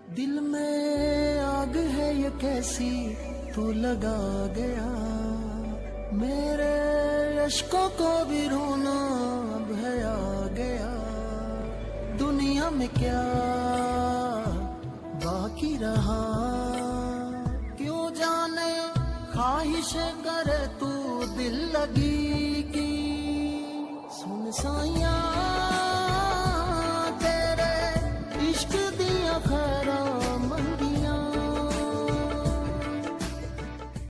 दिल में आग है ये कैसी तू लगा गया, मेरे अश्कों को भी रोना अब है आ गया। दुनिया में क्या बाकी रहा, क्यों जाने ख्वाहिशें करे तू दिल लगी की। सुन साइयां